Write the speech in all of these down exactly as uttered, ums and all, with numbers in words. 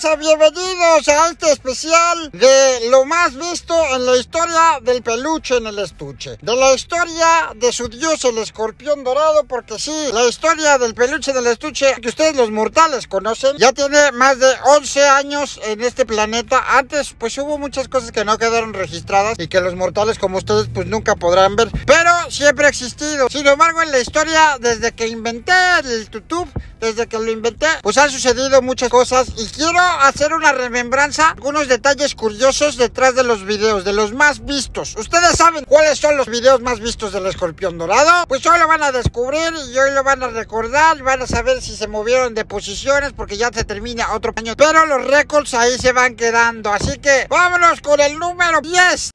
raza, bienvenidos a este especial de lo más visto en la historia del peluche en el estuche. De la historia de su dios el escorpión dorado, porque sí, la historia del peluche en el estuche que ustedes los mortales conocen, ya tiene más de once años en este planeta. Antes pues hubo muchas cosas que no quedaron registradas y que los mortales como ustedes pues nunca podrán ver, pero siempre ha existido. Sin embargo, en la historia, desde que inventé el YouTube, desde que lo inventé, pues han sucedido muchas cosas y quiero hacer una remembranza, algunos detalles curiosos detrás de los videos, de los más vistos. ¿Ustedes saben cuáles son los videos más vistos del escorpión dorado? Pues hoy lo van a descubrir y hoy lo van a recordar, van a saber si se movieron de posiciones porque ya se termina otro año, pero los récords ahí se van quedando, así que vámonos con el número diez.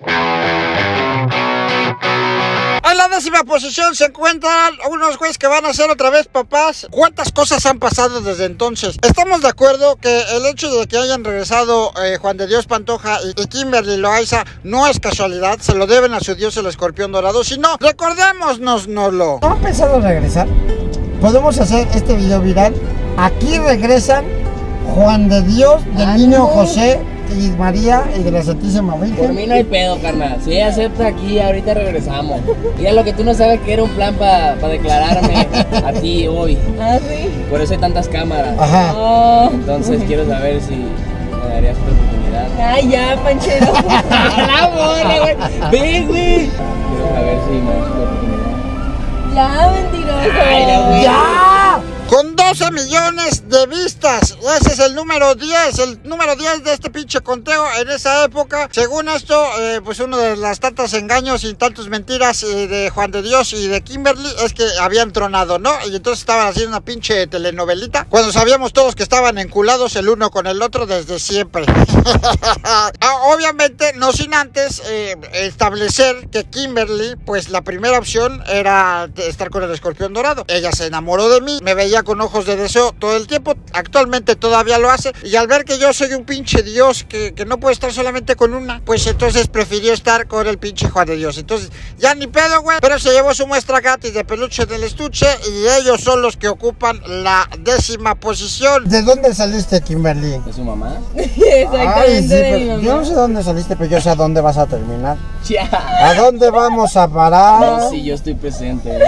En la décima posición se encuentran unos güeyes que van a ser otra vez papás. ¿Cuántas cosas han pasado desde entonces? Estamos de acuerdo que el hecho de que hayan regresado eh, Juan de Dios Pantoja y, y Kimberly Loaiza no es casualidad, se lo deben a su dios el escorpión dorado, sino recordémonoslo. ¿No han pensado regresar? Podemos hacer este video viral. Aquí regresan Juan de Dios, del Ay, niño no. José y María y de la Santísima Virgen. Por mí no hay pedo, carnal. Si ella acepta aquí, ahorita regresamos. Mira, lo que tú no sabes que era un plan para pa declararme a ti hoy. Ah, sí. Por eso hay tantas cámaras. Ajá. Oh. Entonces quiero saber si me darías tu oportunidad. Ay, ya, Panchero. La bola, güey. Ve, güey. Quiero saber si me das tu oportunidad. Ya, mentiroso. Ay, no, güey. ¡Ya! Con doce millones de vistas. Ese es el número diez. El número diez de este pinche conteo en esa época. Según esto, eh, pues uno de las tantas engaños y tantas mentiras eh, de Juan de Dios y de Kimberly es que habían tronado, ¿no? Y entonces estaban haciendo una pinche telenovelita, cuando sabíamos todos que estaban enculados el uno con el otro desde siempre. Obviamente, no sin antes eh, establecer que Kimberly, pues la primera opción era estar con el escorpión dorado. Ella se enamoró de mí, me veía con ojos de deseo todo el tiempo, actualmente todavía lo hace, y al ver que yo soy un pinche dios que, que no puede estar solamente con una, pues entonces prefirió estar con el pinche Juan de Dios. Entonces ya ni pedo, güey, pero se llevó su muestra gratis de peluche del estuche y ellos son los que ocupan la décima posición. ¿De dónde saliste, Kimberly? ¿De su mamá? Exactamente. Ay, sí, de mi pero mamá. yo no sé dónde saliste, pero yo sé a dónde vas a terminar. Ya. ¿A dónde vamos a parar? No, sí, yo estoy presente.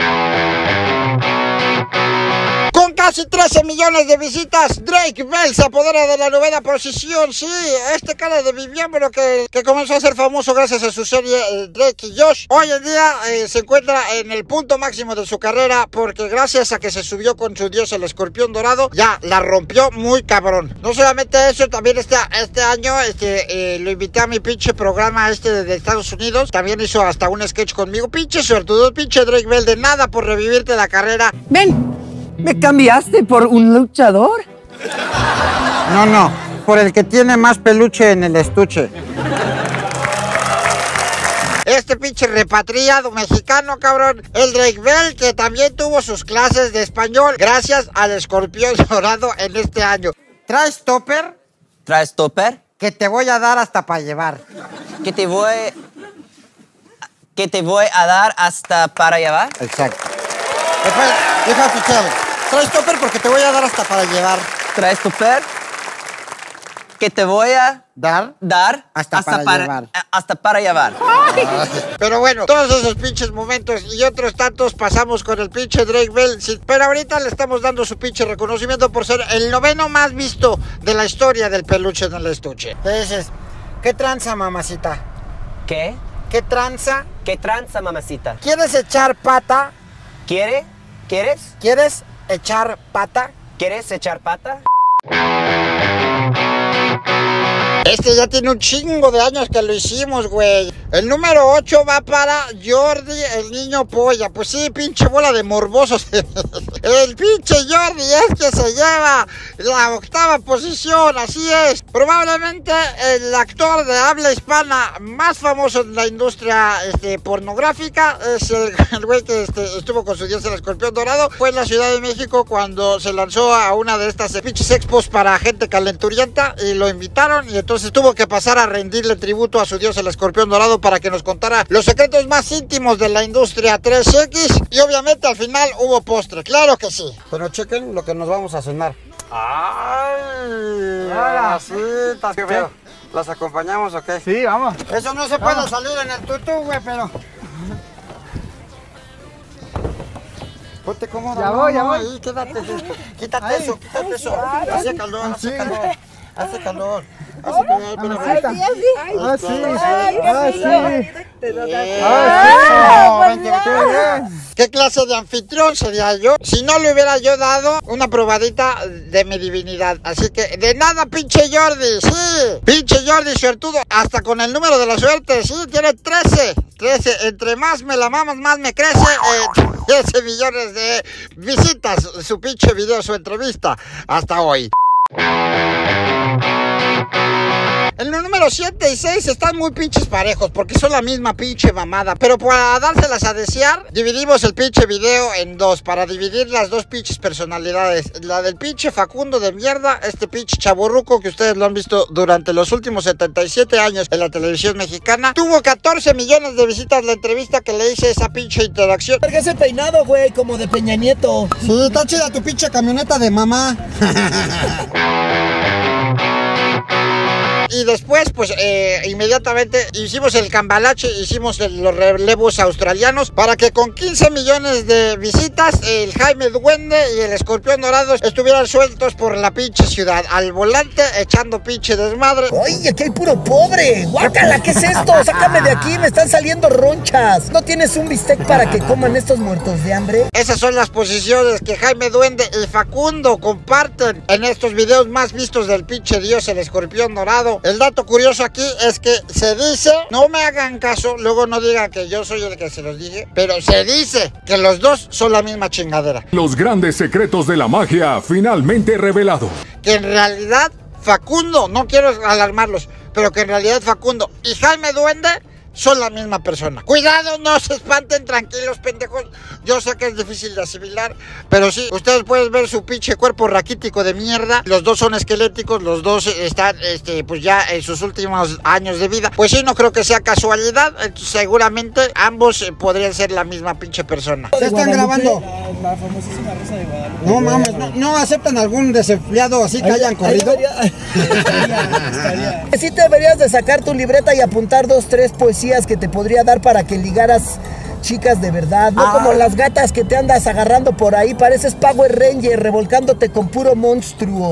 Con casi trece millones de visitas, Drake Bell se apodera de la novena posición. Sí, este cara de mi miembro que, que comenzó a ser famoso gracias a su serie eh, Drake y Josh, hoy en día eh, se encuentra en el punto máximo de su carrera, porque gracias a que se subió con su dios el escorpión dorado, ya la rompió muy cabrón. No solamente eso, también este, este año este, eh, lo invité a mi pinche programa este de, de Estados Unidos. También hizo hasta un sketch conmigo. Pinche suertudo, pinche Drake Bell, de nada por revivirte la carrera. Ven, ¿me cambiaste por un luchador? No, no, por el que tiene más peluche en el estuche. Este pinche repatriado mexicano, cabrón, el Drake Bell, que también tuvo sus clases de español gracias al escorpión dorado en este año. ¿Traes topper? ¿Traes topper? Que te voy a dar hasta para llevar. ¿Que te voy... que te voy a dar hasta para llevar? Exacto. Después, déjate chévere. Traes topper porque te voy a dar hasta para llevar. ¿Traes topper? Que te voy a... ¿Dar? dar hasta, hasta para, para llevar. Hasta para llevar. Pero bueno, todos esos pinches momentos y otros tantos pasamos con el pinche Drake Bell. Sí, pero ahorita le estamos dando su pinche reconocimiento por ser el noveno más visto de la historia del peluche en el estuche. Te dices, ¿qué tranza, mamacita? ¿Qué? ¿Qué tranza? ¿Qué tranza, mamacita? ¿Quieres echar pata? ¿Quiere? ¿Quieres? ¿Quieres echar pata? ¿Quieres echar pata? Este ya tiene un chingo de años que lo hicimos, güey. El número ocho va para Jordi, el niño polla. Pues sí, pinche bola de morbosos. El pinche Jordi es que se lleva la octava posición, así es. Probablemente el actor de habla hispana más famoso en la industria este, pornográfica es el, el güey que este, estuvo con su dios el escorpión dorado. Fue en la Ciudad de México cuando se lanzó a una de estas pinches expos para gente calenturienta y lo invitaron, y entonces tuvo que pasar a rendirle tributo a su dios el escorpión dorado para que nos contara los secretos más íntimos de la industria tres equis, y obviamente al final hubo postre, claro que sí. Pero chequen lo que nos vamos a cenar. Ay, Hola. Rositas, qué feo. ¿Las acompañamos o qué? Sí, vamos. Eso no se puede salir en el tutú, güey, pero... Ponte cómodo. Ya no, voy, ya no, voy. Ahí, quédate. Quítate Ahí. eso, quítate eso. Hace calor, hace Sí. calor. Hace calor. Hace calor, pero... Mamacita. Así, así. Ah, sí. Ay, Ah, qué sí. Te lo da. Bien. Ah, Vente, vente, Qué vente. bien. ¿Qué clase de anfitrión sería yo si no le hubiera yo dado una probadita de mi divinidad? Así que de nada, pinche Jordi, sí, pinche Jordi suertudo, hasta con el número de la suerte, sí, tiene trece, trece, entre más me la mamas, más me crece, eh, trece millones de visitas, su pinche video, su entrevista, hasta hoy. En el número siete y seis están muy pinches parejos porque son la misma pinche mamada. Pero para dárselas a desear, dividimos el pinche video en dos. Para dividir las dos pinches personalidades. La del pinche Facundo de mierda, este pinche chavorruco que ustedes lo han visto durante los últimos setenta y siete años en la televisión mexicana. Tuvo catorce millones de visitas la entrevista que le hice, esa pinche interacción. Carga ese peinado, güey, como de Peña Nieto. Sí, está chida tu pinche camioneta de mamá. Y después, pues, eh, inmediatamente hicimos el cambalache, hicimos el- los relevos australianos para que con quince millones de visitas, el Jaime Duende y el Escorpión Dorado estuvieran sueltos por la pinche ciudad, al volante, echando pinche desmadre. Oye, aquí hay puro pobre. Guácala, ¿qué es esto? Sácame de aquí, me están saliendo ronchas. ¿No tienes un bistec para que coman estos muertos de hambre? Esas son las posiciones que Jaime Duende y Facundo comparten en estos videos más vistos del pinche dios, el Escorpión Dorado. El dato curioso aquí es que se dice, no me hagan caso, luego no digan que yo soy el que se los dije, pero se dice que los dos son la misma chingadera. Los grandes secretos de la magia finalmente revelados. Que en realidad Facundo, no quiero alarmarlos, pero que en realidad Facundo y Jaime Duende son la misma persona. Cuidado, no se espanten, tranquilos, pendejos. Yo sé que es difícil de asimilar, pero sí, ustedes pueden ver su pinche cuerpo raquítico de mierda. Los dos son esqueléticos, los dos están, este, pues ya en sus últimos años de vida. Pues sí, no creo que sea casualidad. Entonces, seguramente ambos eh, podrían ser la misma pinche persona. ¿Qué están grabando? La, la famosísima Rosa de Guadalupe. No mames, no, no aceptan algún desempleado así que hayan corrido. Sí te deberías de sacar tu libreta y apuntar dos, tres poesías que te podría dar para que ligaras chicas de verdad, no Ah. como las gatas que te andas agarrando por ahí, pareces Power Ranger revolcándote con puro monstruo.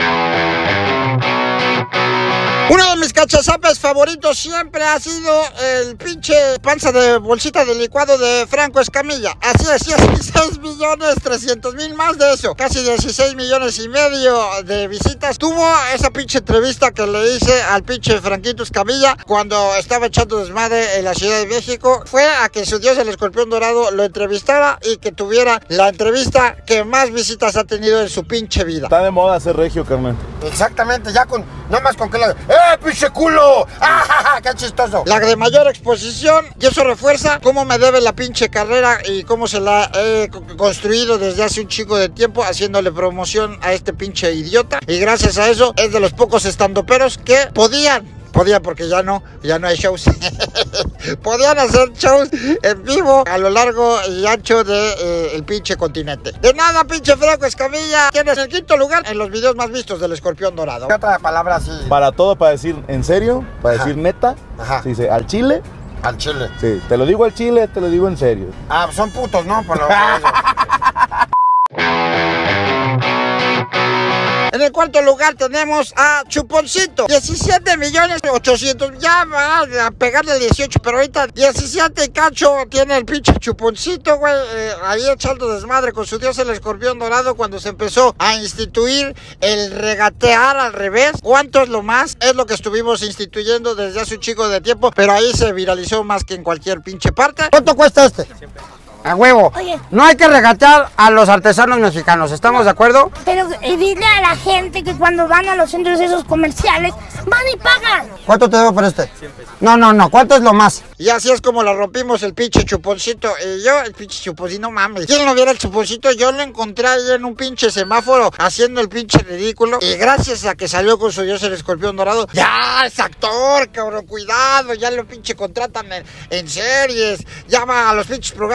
Uno de mis cachazapes favoritos siempre ha sido el pinche panza de bolsita de licuado de Franco Escamilla. Así es, dieciséis millones trescientos mil, más de eso. Casi dieciséis millones y medio de visitas. Tuvo esa pinche entrevista que le hice al pinche Franquito Escamilla cuando estaba echando desmadre en la Ciudad de México. Fue a que su dios, el Escorpión Dorado, lo entrevistara y que tuviera la entrevista que más visitas ha tenido en su pinche vida. Está de moda ser regio, carnal. Exactamente, ya con, nada más con que la... ¡Eh, pinche culo! ¡Ah, qué chistoso! La de mayor exposición, y eso refuerza cómo me debe la pinche carrera y cómo se la he co- construido desde hace un chico de tiempo, haciéndole promoción a este pinche idiota. Y gracias a eso, es de los pocos estandoperos que podían... Podían porque ya no, ya no hay shows. Podían hacer shows en vivo a lo largo y ancho del de, eh, pinche continente. De nada, pinche Franco Escamilla. Tienes el quinto lugar en los videos más vistos del Escorpión Dorado. ¿Qué otra palabra así? Para todo, para decir en serio, para Ajá. decir neta, Ajá. se dice al chile. Al chile. Sí, te lo digo al chile, te lo digo en serio. Ah, son putos, ¿no? Por lo En el cuarto lugar tenemos a Chuponcito, diecisiete millones ochocientos, ya va a pegarle dieciocho, pero ahorita diecisiete y cacho tiene el pinche Chuponcito, güey, eh, ahí echando desmadre con su dios el Escorpión Dorado cuando se empezó a instituir el regatear al revés. ¿Cuánto es lo más? Es lo que estuvimos instituyendo desde hace un chico de tiempo, pero ahí se viralizó más que en cualquier pinche parte. ¿Cuánto cuesta este? A huevo. Oye. No hay que regatear a los artesanos mexicanos, ¿estamos de acuerdo? Pero eh, dile a la gente que cuando van a los centros esos comerciales, van y pagan. ¿Cuánto te debo por este? No, no, no, ¿cuánto es lo más? Y así es como la rompimos el pinche Chuponcito. Y yo, el pinche Chuponcito, no mames. ¿Quién no viera el Chuponcito? Yo lo encontré ahí en un pinche semáforo haciendo el pinche ridículo. Y gracias a que salió con su dios el Escorpión Dorado, ya es actor, cabrón, cuidado. Ya lo pinche contratan en, en series. Ya va a los pinches programas de televisión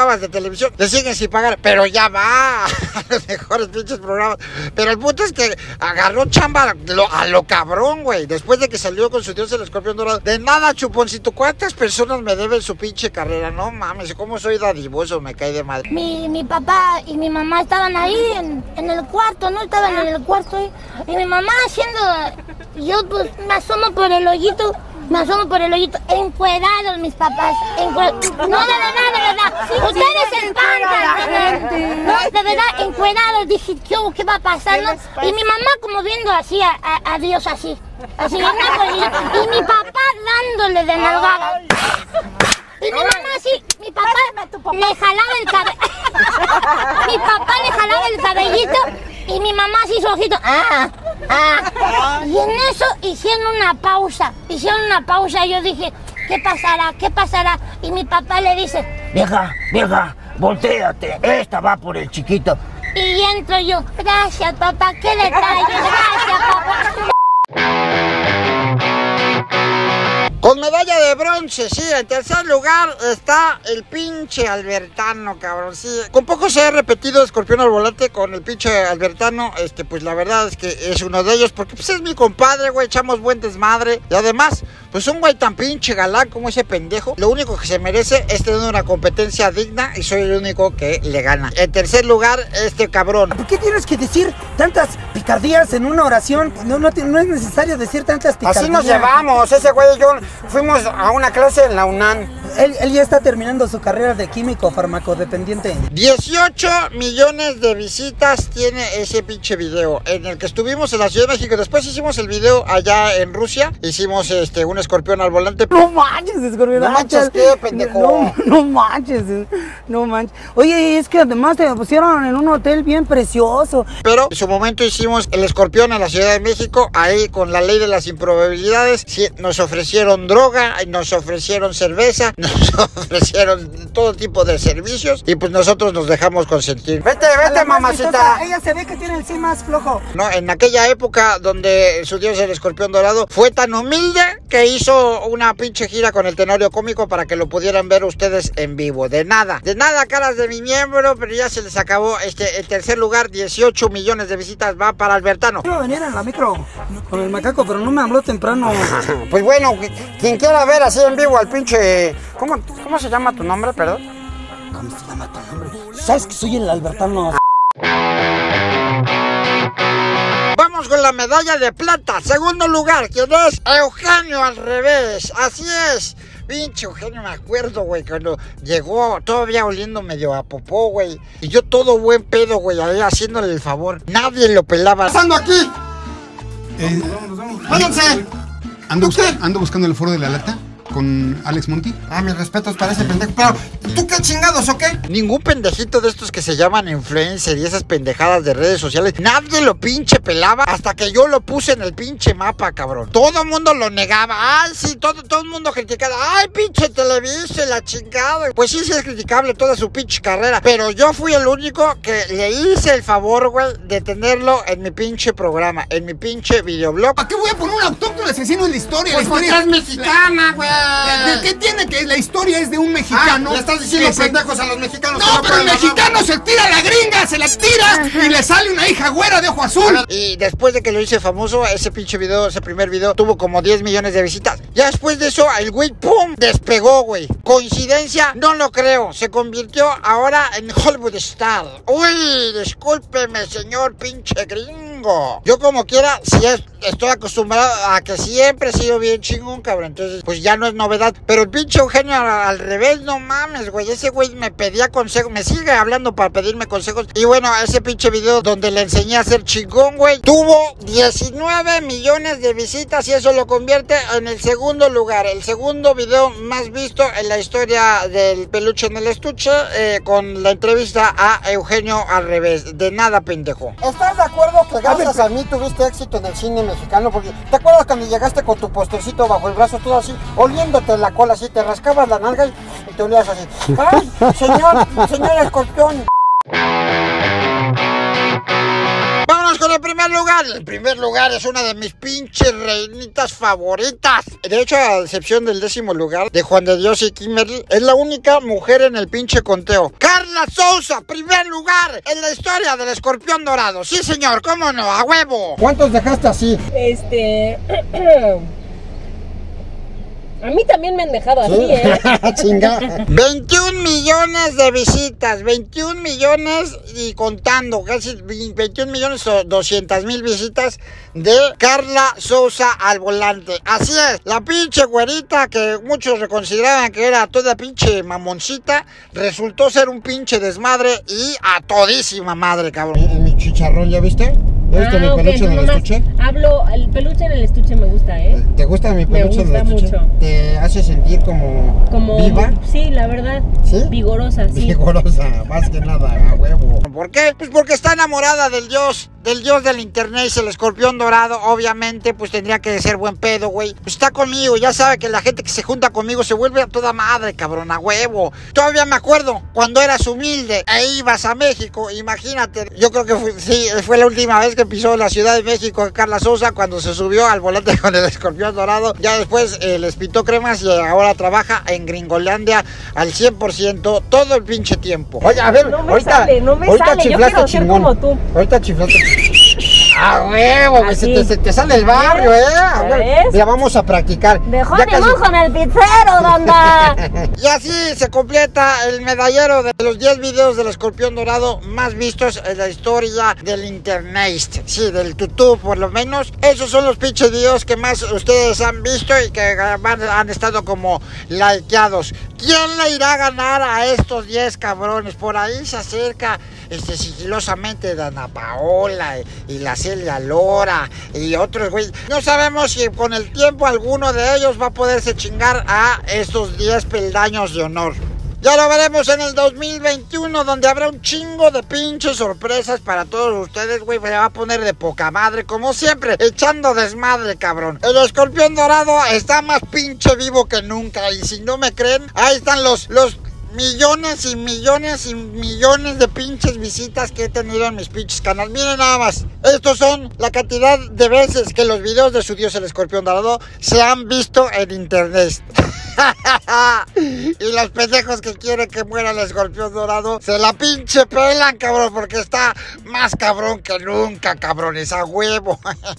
televisión, le siguen sin pagar, pero ya va a los mejores pinches programas. Pero el punto es que agarró chamba a lo, a lo cabrón, güey, después de que salió con su Dios el escorpión dorado. De nada, chuponcito, ¿cuántas personas me deben su pinche carrera? No mames, cómo soy dadivoso, me cae de madre. Mi, mi papá y mi mamá estaban ahí en, en el cuarto, ¿no? Estaban en el cuarto ahí. Y mi mamá haciendo... Yo pues me asomo por el hoyito, me asomo por el hoyito, encuerados mis papás, encuerados. No, de verdad, de verdad, sí, ustedes se espantan, no, de verdad, encuerados. Dije, ¿qué, qué va a pasar, no? Y mi mamá como viendo así a, a, a Dios así, así, en una colilla, y mi papá dándole de nalgada. Y mi mamá así, mi papá le jalaba el cabello, mi papá le jalaba el cabellito y mi mamá así su ojito, ah, ah. Y en eso hicieron una pausa, hicieron una pausa y yo dije, ¿qué pasará? ¿Qué pasará? Y mi papá le dice, Vieja, vieja, voltéate, esta va por el chiquito. y entro yo, gracias papá, qué detalle, gracias papá. Con medalla de bronce, sí, en tercer lugar está el pinche Albertano, cabrón, sí. Con poco se ha repetido Escorpión al volante con el pinche Albertano, este, pues la verdad es que es uno de ellos, porque pues es mi compadre, güey, echamos buen desmadre. Y además, pues un güey tan pinche galán como ese pendejo, lo único que se merece es tener una competencia digna y soy el único que le gana. En tercer lugar, este cabrón. ¿Por qué tienes que decir tantas picardías en una oración? No, no, no es necesario decir tantas picardías. Así nos llevamos, ese güey y yo fuimos a una clase en la UNAM. Él, él ya está terminando su carrera de químico farmacodependiente. dieciocho millones de visitas tiene ese pinche video en el que estuvimos en la Ciudad de México. Después hicimos el video allá en Rusia. Hicimos este un escorpión al volante. No manches, escorpión. No manches, ¿qué, pendejo? No, no manches, no manches. Oye, es que además te pusieron en un hotel bien precioso. Pero en su momento hicimos el escorpión en la Ciudad de México. Ahí con la ley de las improbabilidades. Sí, nos ofrecieron droga, nos ofrecieron cerveza, nos ofrecieron todo tipo de servicios y pues nosotros nos dejamos consentir. Vete, vete, mamacita. Ella se ve que tiene el sí más flojo. No, en aquella época donde su Dios el escorpión dorado fue tan humilde que hizo una pinche gira con el Tenorio Cómico para que lo pudieran ver ustedes en vivo. De nada, de nada, caras de mi miembro, pero ya se les acabó. Este, en tercer lugar, dieciocho millones de visitas va para Albertano. Quiero venir en la micro con el macaco, pero no me habló temprano. Pues bueno, quien quiera ver así en vivo al pinche... ¿Cómo, cómo se llama tu nombre, perdón? ¿Cómo se llama tu nombre? ¿Sabes que soy el Albertano? Vamos con la medalla de plata. Segundo lugar, ¿quién es? Eugenio al revés. Así es. Pinche Eugenio, me acuerdo, güey, cuando llegó todavía oliendo medio a popó, güey. Y yo todo buen pedo, güey, ahí haciéndole el favor. Nadie lo pelaba. ¡Pasando aquí! Eh, ¡Váyanse! Ando, ando buscando el foro de la lata con Alex Monti. Ah, mis respetos para ese pendejo. Pero, ¿tú qué chingados o qué? Ningún pendejito de estos que se llaman influencer y esas pendejadas de redes sociales, nadie lo pinche pelaba hasta que yo lo puse en el pinche mapa, cabrón. Todo el mundo lo negaba. Ay, sí, todo, todo el mundo criticaba. Ay, pinche Televisa, la chingada. Pues sí, sí es criticable toda su pinche carrera. Pero yo fui el único que le hice el favor, güey, de tenerlo en mi pinche programa, en mi pinche videoblog. ¿Para qué voy a poner un autóctono asesino en la historia? Pues la porque historia es mexicana, güey. ¿Qué tiene que la historia es de un mexicano? Ah, le estás diciendo que pendejos se... a los mexicanos. No, no pero el mexicano se tira a la gringa, se la tira y le sale una hija güera de ojo azul. Y después de que lo hice famoso, ese pinche video, ese primer video, tuvo como diez millones de visitas. Ya después de eso, el güey, ¡pum!, despegó, güey. ¿Coincidencia? No lo creo. Se convirtió ahora en Hollywood Star. Uy, discúlpeme, señor pinche gringo. Yo como quiera, si es, estoy acostumbrado a que siempre he sido bien chingón, cabrón. Entonces, pues ya no es novedad. Pero el pinche Eugenio al, al revés, no mames, güey. Ese güey me pedía consejos, me sigue hablando para pedirme consejos. Y bueno, ese pinche video donde le enseñé a ser chingón, güey, tuvo diecinueve millones de visitas y eso lo convierte en el segundo lugar. El segundo video más visto en la historia del peluche en el estuche, eh, con la entrevista a Eugenio al revés. De nada, pendejo. ¿Estás de acuerdo que gracias a mí tuviste éxito en el cine mexicano? Porque ¿te acuerdas cuando llegaste con tu postercito bajo el brazo, todo así, oliéndote la cola así, te rascabas la nalga y te olías así? ¡Ay, señor, señor escorpión! Vámonos con el primer lugar, el primer lugar es una de mis pinches reinitas favoritas. De hecho, a excepción del décimo lugar de Juan de Dios y Kimberly, es la única mujer en el pinche conteo. Carla Souza, primer lugar en la historia del escorpión dorado. Sí, señor, cómo no, a huevo. ¿Cuántos dejaste así? Este... A mí también me han dejado así, ¿Sí? ¿eh? Chinga. veintiún millones de visitas, veintiún millones y contando, casi veintiún millones o doscientas mil visitas de Carla Souza al volante. Así es, la pinche güerita que muchos reconsideraban que era toda pinche mamoncita, resultó ser un pinche desmadre y a todísima madre, cabrón. En mi chicharrón, ¿ya viste? ¿Ya viste Ah, mi ok, peluche en el nomás estuche? Hablo, el peluche en el estuche me gusta, ¿eh? ¿Te gusta mi Me peluche en el gusta estuche? mucho. ¿Te hace sentir como, Como... viva? Sí, la verdad. ¿Sí? Vigorosa, sí. Vigorosa, más que nada, a huevo. ¿Por qué? Pues porque está enamorada del dios, del dios del internet, el escorpión dorado. Obviamente, pues tendría que ser buen pedo, güey. Pues está conmigo, ya sabe que la gente que se junta conmigo se vuelve a toda madre, cabrón, a huevo. Todavía me acuerdo cuando eras humilde e ibas a México, imagínate. Yo creo que fue, sí, fue la última vez que pisó la Ciudad de México Carla Souza, cuando se subió al volante con el escorpión dorado. Ya después eh, les pitó cremas y ahora trabaja en Gringolandia al cien por ciento todo el pinche tiempo. Oye, a ver, No me ahorita, sale, no me ahorita sale, yo chiflaste quiero ser chingón. como tú. Ahorita chiflaste. ¡A huevo! güey, Se Así. te, se te sale el barrio, ¿eh? A ¿Ya ver, ves? ya vamos a practicar. Dejó Ya de casi- mojo en el pizzero, donda. Y así se completa el medallero de los diez videos del escorpión dorado más vistos en la historia del internet. Sí, del YouTube por lo menos. Esos son los pinches videos que más ustedes han visto y que han, han estado como likeados. ¿Quién le irá a ganar a estos diez cabrones? Por ahí se acerca este, sigilosamente Dana Paola y, y la Celia Lora y otros güey. No sabemos si con el tiempo alguno de ellos va a poderse chingar a estos diez peldaños de honor. Ya lo veremos en el dos mil veintiuno, donde habrá un chingo de pinches sorpresas para todos ustedes, güey. Se va a poner de poca madre, como siempre, echando desmadre, cabrón. El escorpión dorado está más pinche vivo que nunca. Y si no me creen, ahí están los... los millones y millones y millones de pinches visitas que he tenido en mis pinches canales. Miren nada más, estos son la cantidad de veces que los videos de su dios el escorpión dorado se han visto en internet. Y los pendejos que quieren que muera el escorpión dorado se la pinche pelan, cabrón, porque está más cabrón que nunca, cabrones, a huevo.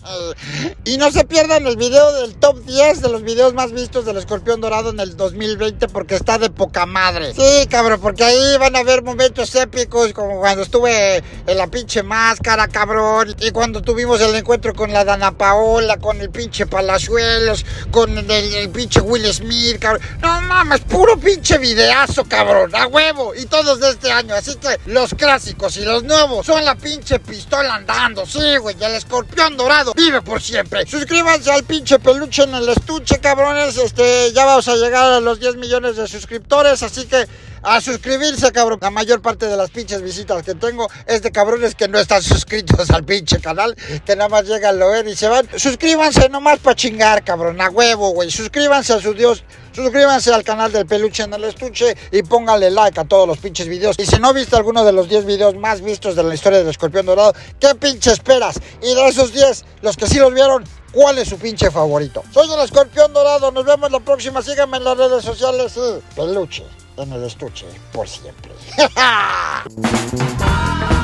Y no se pierdan el video del top diez de los videos más vistos del escorpión dorado en el dos mil veinte, porque está de poca madre. Sí, cabrón, porque ahí van a ver momentos épicos, como cuando estuve en la pinche máscara, cabrón, y cuando tuvimos el encuentro con la Dana Paola, con el pinche Palazuelos, con el, el pinche Will Smith, cabrón. No mames, puro pinche videazo, cabrón, a huevo. Y todos de este año, así que los clásicos y los nuevos son la pinche pistola andando. Sí, güey, y el escorpión dorado vive por siempre. Suscríbanse al pinche peluche en el estuche, cabrones. Este, ya vamos a llegar a los diez millones de suscriptores, así que a suscribirse, cabrón. La mayor parte de las pinches visitas que tengo es de cabrones que no están suscritos al pinche canal, que nada más llegan, lo ven y se van. Suscríbanse nomás para chingar, cabrón, a huevo, güey. Suscríbanse a su dios. Suscríbanse al canal del peluche en el estuche y pónganle like a todos los pinches videos. Y si no viste alguno de los diez videos más vistos de la historia del escorpión dorado, ¿qué pinche esperas? Y de esos diez, los que sí los vieron, ¿cuál es su pinche favorito? Soy el escorpión dorado, nos vemos la próxima. Síganme en las redes sociales y peluche en el estuche por siempre.